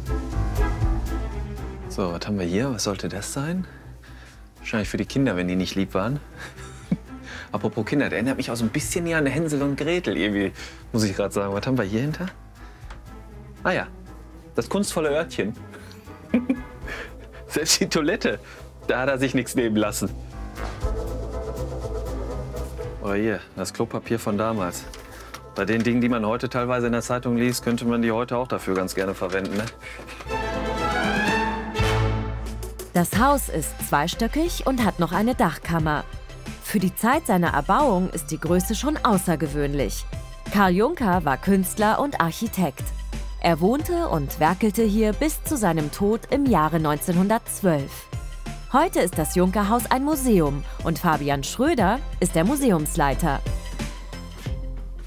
So, was haben wir hier? Was sollte das sein? Wahrscheinlich für die Kinder, wenn die nicht lieb waren. Apropos Kinder, der erinnert mich auch so ein bisschen hier an Hänsel und Gretel, irgendwie, muss ich gerade sagen. Was haben wir hier hinter? Ah ja, das kunstvolle Örtchen. Selbst die Toilette, da hat er sich nichts nehmen lassen. Oder hier, das Klopapier von damals. Bei den Dingen, die man heute teilweise in der Zeitung liest, könnte man die heute auch dafür ganz gerne verwenden, ne? Das Haus ist zweistöckig und hat noch eine Dachkammer. Für die Zeit seiner Erbauung ist die Größe schon außergewöhnlich. Karl Junker war Künstler und Architekt. Er wohnte und werkelte hier bis zu seinem Tod im Jahre neunzehnhundertzwölf. Heute ist das Junkerhaus ein Museum und Fabian Schröder ist der Museumsleiter.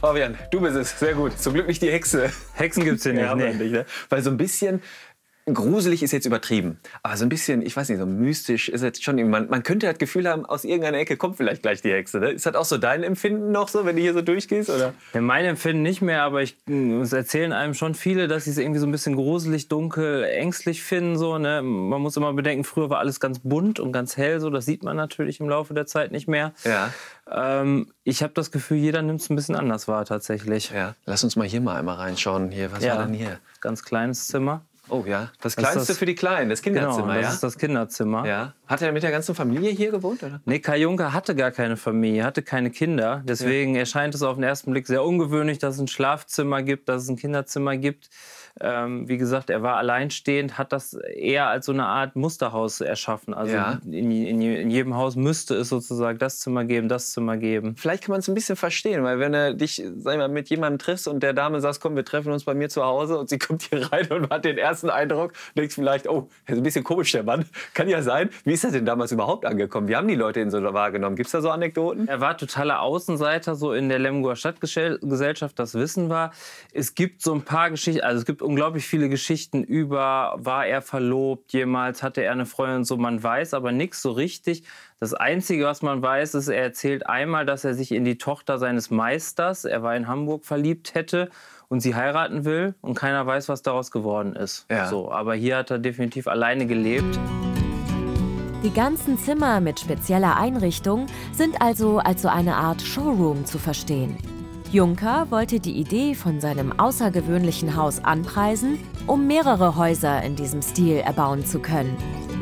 Fabian, du bist es. Sehr gut. Zum Glück nicht die Hexe. Hexen gibt's hier nicht. Ja, Nee. nicht, ne? Weil so ein bisschen gruselig ist jetzt übertrieben. Aber so ein bisschen, ich weiß nicht, so mystisch ist jetzt schon. Man, man könnte das Gefühl haben, aus irgendeiner Ecke kommt vielleicht gleich die Hexe. Ne? Ist das auch so dein Empfinden noch so, wenn du hier so durchgehst? Oder? Ja, mein Empfinden nicht mehr, aber ich, es erzählen einem schon viele, dass sie es irgendwie so ein bisschen gruselig, dunkel, ängstlich finden. So, ne? Man muss immer bedenken, früher war alles ganz bunt und ganz hell. So. Das sieht man natürlich im Laufe der Zeit nicht mehr. Ja. Ähm, ich habe das Gefühl, jeder nimmt es ein bisschen anders wahr tatsächlich. Ja. Lass uns mal hier mal einmal reinschauen. Hier, was Ja, war denn hier? Ganz kleines Zimmer. Oh ja, das Das ist Kleinste das- für die Kleinen, das Kinderzimmer, Genau, das ja? ist das Kinderzimmer. Ja. Hat er mit der ganzen Familie hier gewohnt, oder? Nee, Kai Juncker hatte gar keine Familie, hatte keine Kinder. Deswegen erscheint es auf den ersten Blick sehr ungewöhnlich, dass es ein Schlafzimmer gibt, dass es ein Kinderzimmer gibt. Ähm, wie gesagt, er war alleinstehend, hat das eher als so eine Art Musterhaus erschaffen. Also Ja. in, in, in jedem Haus müsste es sozusagen das Zimmer geben, das Zimmer geben. Vielleicht kann man es ein bisschen verstehen, weil wenn du dich sag ich mal, mit jemandem triffst und der Dame sagst, komm, wir treffen uns bei mir zu Hause und sie kommt hier rein und hat den ersten Eindruck, denkst vielleicht, oh, das ist ein bisschen komisch, der Mann. Kann ja sein. Wie ist das denn damals überhaupt angekommen? Wie haben die Leute ihn so wahrgenommen? Gibt es da so Anekdoten? Er war totaler Außenseiter so in der Lemgoer Stadtgesellschaft, das wissen wir. Es gibt so ein paar Geschichten, also es gibt unglaublich viele Geschichten über, war er verlobt jemals, hatte er eine Freundin, so, man weiß aber nichts so richtig. Das Einzige, was man weiß, ist, er erzählt einmal, dass er sich in die Tochter seines Meisters, er war in Hamburg, verliebt hätte und sie heiraten will und keiner weiß, was daraus geworden ist. Ja. So, aber hier hat er definitiv alleine gelebt. Die ganzen Zimmer mit spezieller Einrichtung sind also als so eine Art Showroom zu verstehen. Juncker wollte die Idee von seinem außergewöhnlichen Haus anpreisen, um mehrere Häuser in diesem Stil erbauen zu können.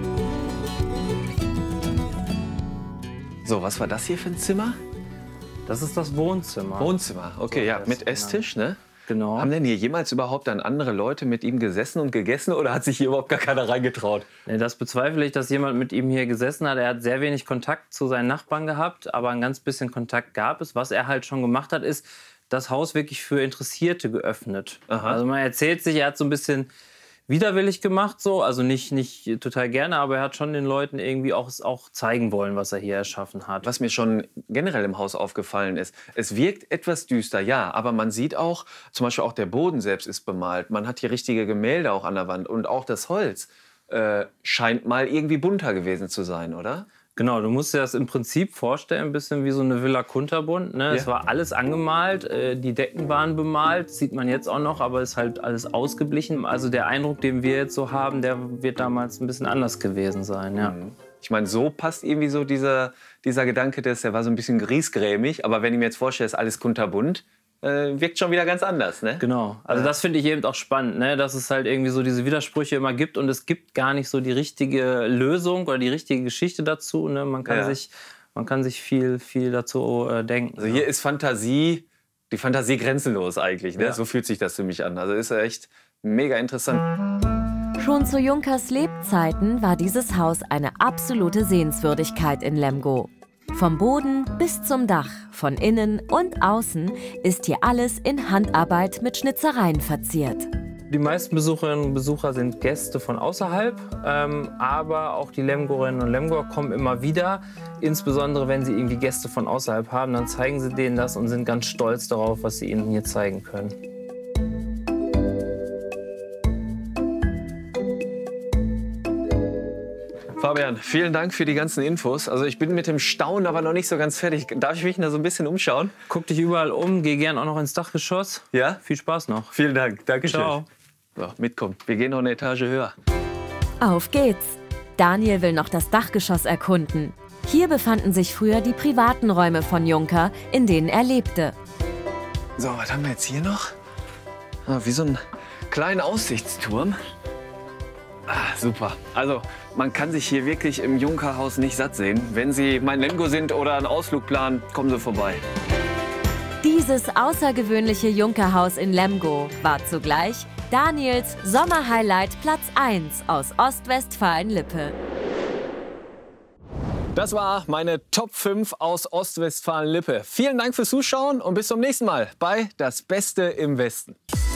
So, was war das hier für ein Zimmer? Das ist das Wohnzimmer. Wohnzimmer, okay, So ja, heißt mit es, Esstisch, ne? Genau. Haben denn hier jemals überhaupt dann andere Leute mit ihm gesessen und gegessen oder hat sich hier überhaupt gar keiner reingetraut? Nee, das bezweifle ich, dass jemand mit ihm hier gesessen hat. Er hat sehr wenig Kontakt zu seinen Nachbarn gehabt, aber ein ganz bisschen Kontakt gab es. Was er halt schon gemacht hat, ist das Haus wirklich für Interessierte geöffnet. Aha. Also man erzählt sich, er hat so ein bisschen widerwillig gemacht, so. Also nicht, nicht total gerne, aber er hat schon den Leuten irgendwie auch, auch zeigen wollen, was er hier erschaffen hat. Was mir schon generell im Haus aufgefallen ist, es wirkt etwas düster, ja, aber man sieht auch, zum Beispiel auch der Boden selbst ist bemalt. Man hat hier richtige Gemälde auch an der Wand und auch das Holz äh, scheint mal irgendwie bunter gewesen zu sein, oder? Genau, du musst dir das im Prinzip vorstellen, ein bisschen wie so eine Villa Kunterbund. Ne? Ja. Es war alles angemalt, äh, die Decken waren bemalt, sieht man jetzt auch noch, aber es ist halt alles ausgeblichen. Also der Eindruck, den wir jetzt so haben, der wird damals ein bisschen anders gewesen sein. Ja. Ich meine, so passt irgendwie so dieser, dieser Gedanke, dass der war so ein bisschen griesgrämig, aber wenn ich mir jetzt vorstelle, ist alles kunterbunt, äh, wirkt schon wieder ganz anders, ne? Genau, also das finde ich eben auch spannend, ne? Dass es halt irgendwie so diese Widersprüche immer gibt und es gibt gar nicht so die richtige Lösung oder die richtige Geschichte dazu. Ne? Man kann Ja. sich, man kann sich viel, viel dazu äh, denken. Also hier ist Fantasie, die Fantasie grenzenlos eigentlich, ne? Ja. So fühlt sich das für mich an. Also ist echt mega interessant. Schon zu Junkers Lebzeiten war dieses Haus eine absolute Sehenswürdigkeit in Lemgo. Vom Boden bis zum Dach, von innen und außen ist hier alles in Handarbeit mit Schnitzereien verziert. Die meisten Besucherinnen und Besucher sind Gäste von außerhalb, ähm, aber auch die Lemgorinnen und Lemgoer kommen immer wieder. Insbesondere wenn sie irgendwie Gäste von außerhalb haben, dann zeigen sie denen das und sind ganz stolz darauf, was sie ihnen hier zeigen können. Fabian, vielen Dank für die ganzen Infos. Also ich bin mit dem Staunen aber noch nicht so ganz fertig. Darf ich mich da so ein bisschen umschauen? Guck dich überall um, geh gern auch noch ins Dachgeschoss. Ja? Viel Spaß noch. Vielen Dank, Dankeschön. Ciao. So, mitkommen. Wir gehen noch eine Etage höher. Auf geht's! Daniel will noch das Dachgeschoss erkunden. Hier befanden sich früher die privaten Räume von Juncker, in denen er lebte. So, was haben wir jetzt hier noch? Ah, wie so ein kleiner Aussichtsturm. Ah, super. Also, man kann sich hier wirklich im Juncker-Haus nicht satt sehen. Wenn Sie mein Lemgo sind oder einen Ausflug planen, kommen Sie vorbei. Dieses außergewöhnliche Junkerhaus in Lemgo war zugleich Daniels Sommerhighlight Platz eins aus Ostwestfalen-Lippe. Das war meine Top fünf aus Ostwestfalen-Lippe. Vielen Dank fürs Zuschauen und bis zum nächsten Mal bei Das Beste im Westen.